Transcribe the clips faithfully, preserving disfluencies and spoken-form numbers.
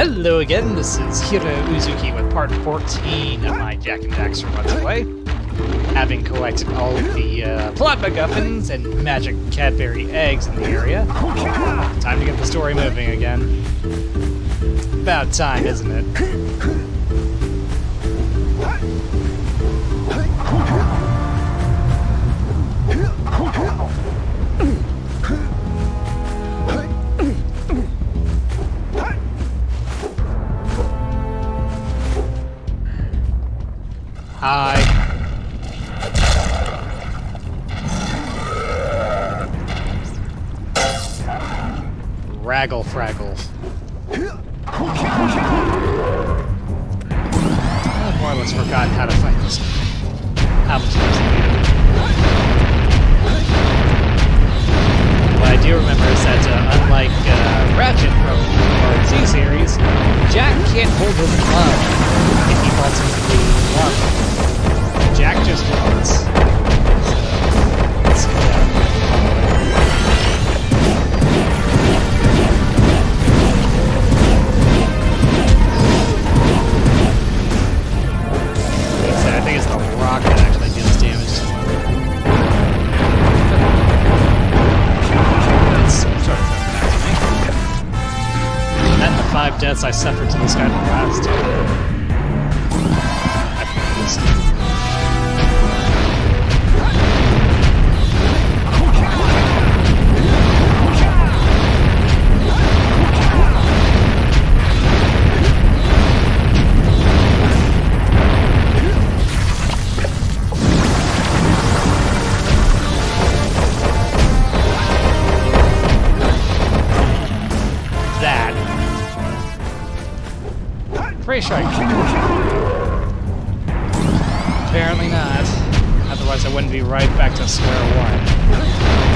Hello again, this is Heero Uzuki with part fourteen of my Jak and Daxter Let's Play. Having collected all of the uh, plot MacGuffins and magic Cadbury eggs in the area, time to get the story moving again. About time, isn't it? Hi. Raggle fraggle. I've more or less forgotten how to fight this. How much What I do remember is that, uh, unlike uh, Ratchet from the R C series, Jak can't hold his love if he falls into the water. Jak just wants. So, let's see that. I think it's the rock that actually deals damage to him. It's sort of back to me. And then the five deaths I suffered to this guy in the last. I forgot this. Pretty sure I can. Apparently not. Otherwise I wouldn't be right back to square one.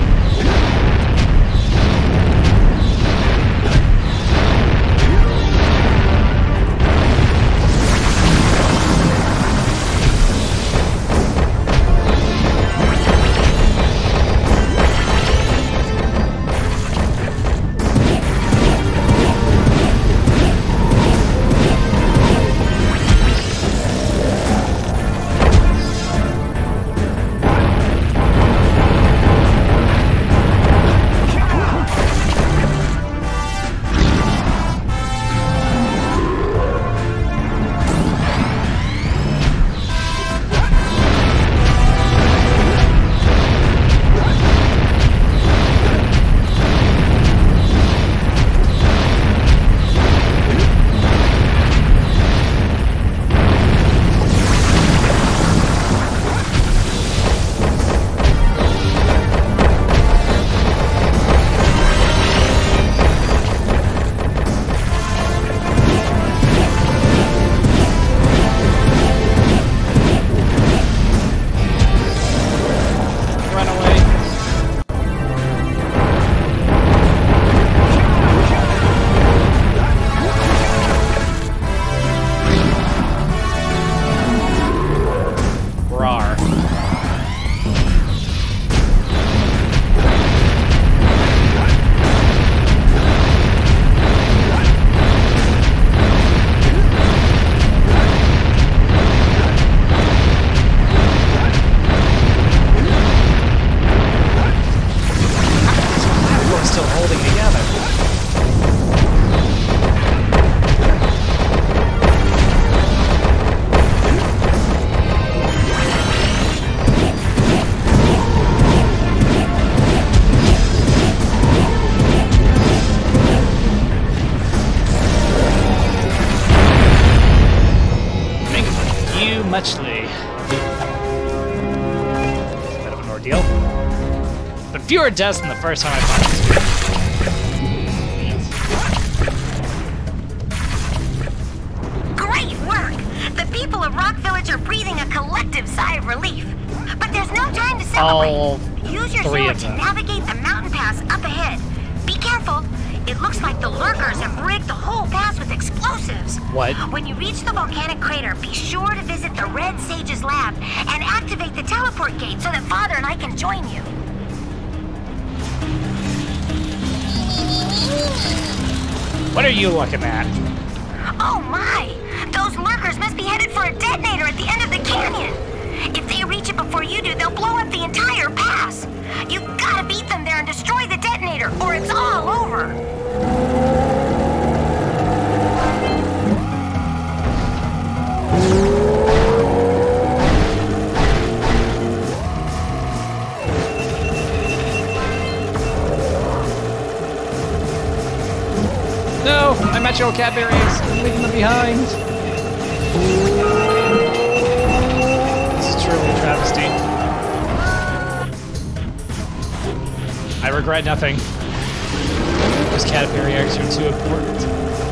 Muchly. It's a bit of an ordeal. But fewer deaths than the first time I fought this. Great work! The people of Rock Village are breathing a collective sigh of relief. But there's no time to celebrate. All Use your three sword of to them. navigate the mountain pass up ahead. Be careful. It looks like the lurkers have rigged the whole pass with explosives. What? When you reach the volcanic crater, be sure to visit the Red Sage's lab and activate the teleport gate so that Father and I can join you. What are you looking at? Oh my! Those lurkers must be headed for a detonator at the end of the canyon! If they reach it before you do, they'll blow up the entire pass! You've gotta beat them there and destroy the detonator, or it's all over! No! My magical Cadbury eggs! I'm leaving them behind! This is truly a travesty. I regret nothing. Those Cadbury eggs are too important.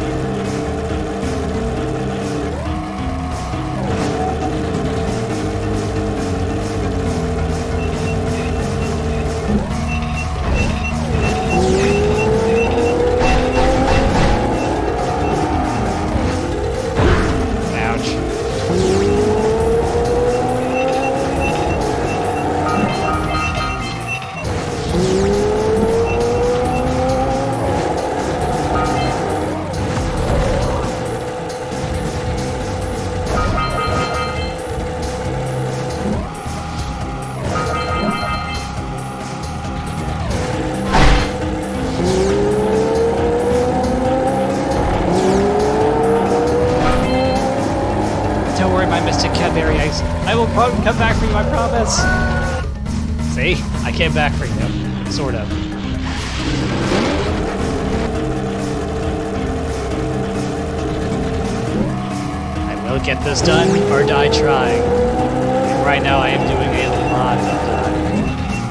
I will come back for you, I promise. See? I came back for you. Sort of. I will get this done, or die trying. And right now I am doing a lot of dying.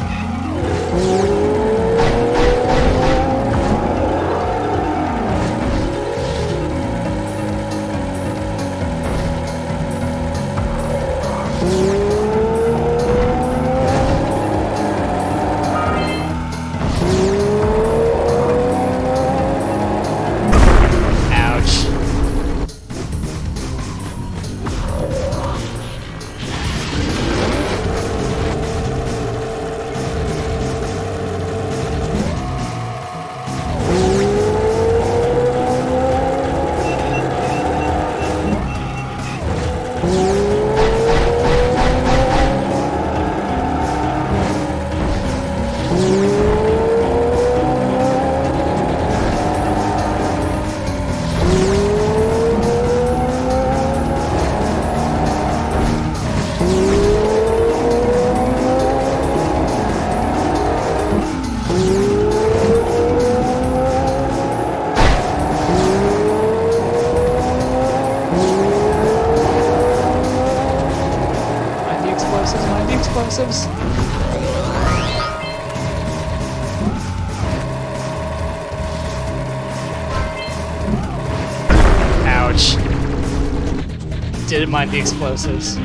Explosives. Ouch. Didn't mind the explosives.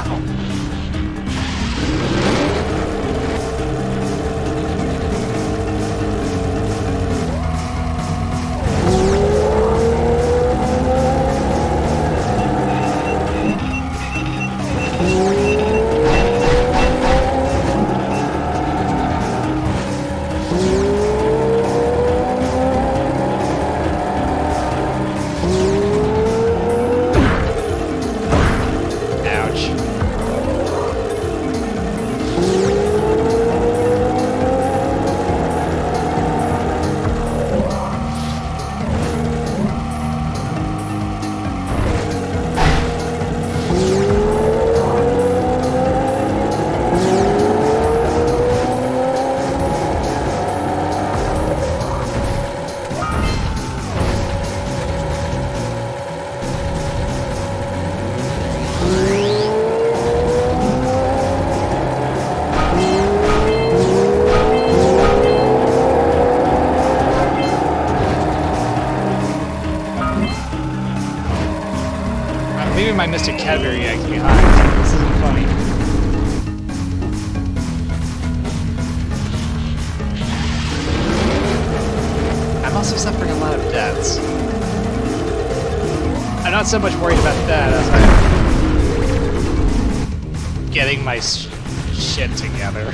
My Mister Cadbury eggs behind. This isn't funny. I'm also suffering a lot of deaths. I'm not so much worried about that as I'm getting my sh shit together.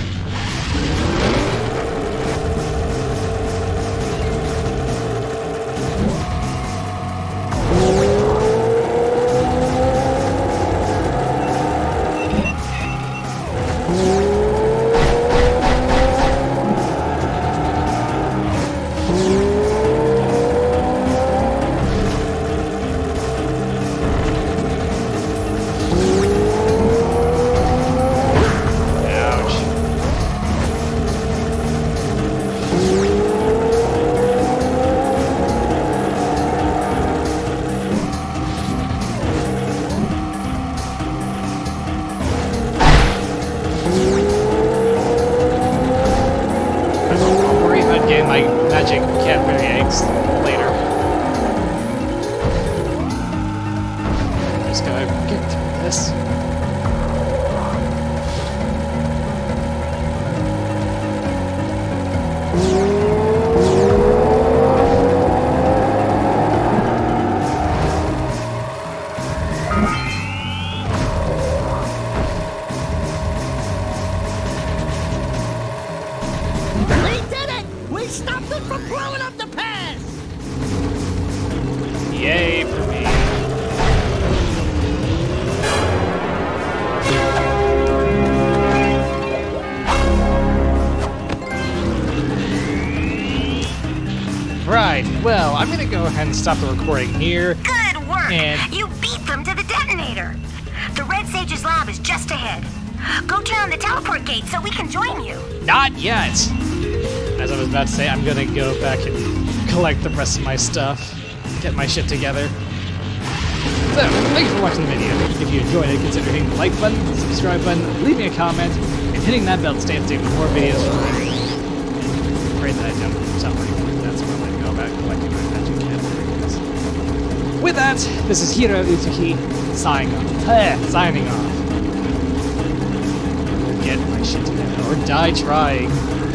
well, I'm gonna go ahead and stop the recording here. Good work! And you beat them to the detonator. The Red Sage's lab is just ahead. Go turn on the teleport gate so we can join you. Not yet! As I was about to say, I'm gonna go back and collect the rest of my stuff, get my shit together. So, thank you for watching the video. If you enjoyed it, consider hitting the like button, the subscribe button, leaving a comment, and hitting that bell to stay up to date with more videos from me. Pray that I don't summary. That's where I'm going to go about collecting my magic cat. With that, this is Heero Uzuki signing off. Eh, signing off. Get my shit together, or die trying.